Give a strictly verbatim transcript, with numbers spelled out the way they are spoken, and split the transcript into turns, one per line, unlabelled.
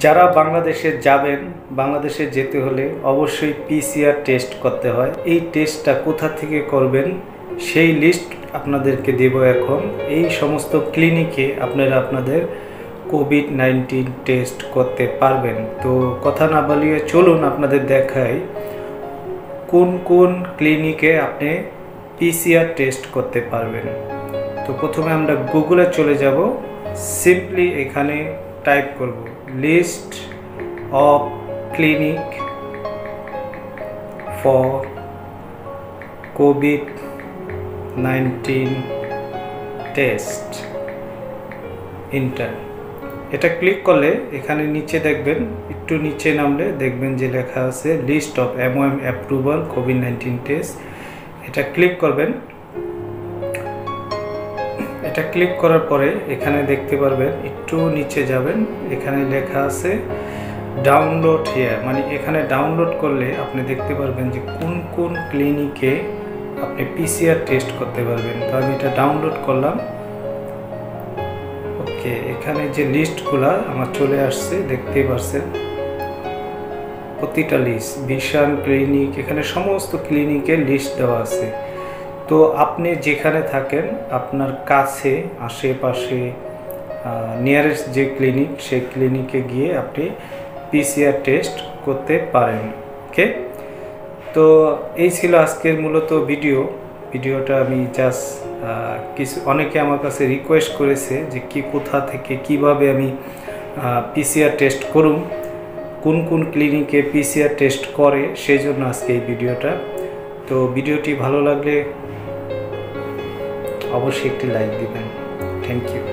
যারা বাংলাদেশে যাবেন, বাংলাদেশে যেতে হলে অবশ্যই পিসিআর টেস্ট করতে হয়। এই টেস্টটা কোথা থেকে করবেন সেই লিস্ট আপনাদেরকে দেব এখন। এই সমস্ত ক্লিনিকে আপনারা আপনাদের কোভিড নাইন্টিন টেস্ট করতে পারবেন। তো কথা না বলিয়ে চলুন আপনাদের দেখাই কোন কোন ক্লিনিকে আপনি পিসিআর টেস্ট করতে পারবেন। তো প্রথমে আমরা গুগলে চলে যাব, সিম্পলি এখানে টাইপ করব list of clinic for COVID nineteen test, enter. এটা ক্লিক করলে এখানে নিচে দেখবেন, একটু নিচে নামলে দেখবেন যে লেখা আছে list of MOM approval COVID nineteen test. এটা ক্লিক করবেন। এটা ক্লিক করার পরে এখানে দেখতে পারবেন, একটু নিচে যাবেন, এখানে লেখা আছে ডাউনলোড হিয়ার, মানে এখানে ডাউনলোড করলে আপনি দেখতে পারবেন যে কোন কোন ক্লিনিকে আপনি পিসিআর টেস্ট করতে পারবেন। তো আমি এটা ডাউনলোড করলাম। ওকে, এখানে যে লিস্টগুলা আমার চলে আসছে দেখতেই পাচ্ছেন, প্রতিটা লিস্ট, ভিশন ক্লিনিক, এখানে সমস্ত ক্লিনিকের লিস্ট দেওয়া আছে। তো আপনি যেখানে থাকেন আপনার কাছে আশেপাশে নিয়ারেস্ট যে ক্লিনিক সেই ক্লিনিকে গিয়ে আপনি পিসিআর টেস্ট করতে পারেন। ওকে, তো এই ছিল আজকের মূলত ভিডিও। ভিডিওটা আমি জাস্ট কিছু, অনেকে আমার কাছে রিকোয়েস্ট করেছে যে কি কোথা থেকে কিভাবে আমি পিসিআর টেস্ট করুন, কোন কোন ক্লিনিকে পিসিআর টেস্ট করে, সেই জন্য আজকে এই ভিডিওটা। তো ভিডিওটি ভালো লাগলে অবশ্যই একটি লাইক দিবেন। Thank you.